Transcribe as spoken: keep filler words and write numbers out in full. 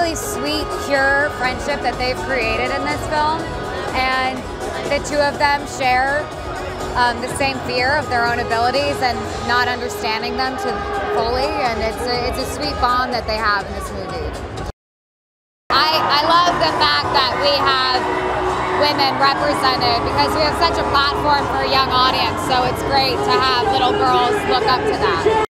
really sweet, pure friendship that they've created in this film, and the two of them share um, the same fear of their own abilities and not understanding them to fully, and it's a, it's a sweet bond that they have in this movie. I, I love the fact that we have women represented because we have such a platform for a young audience, so it's great to have little girls look up to that.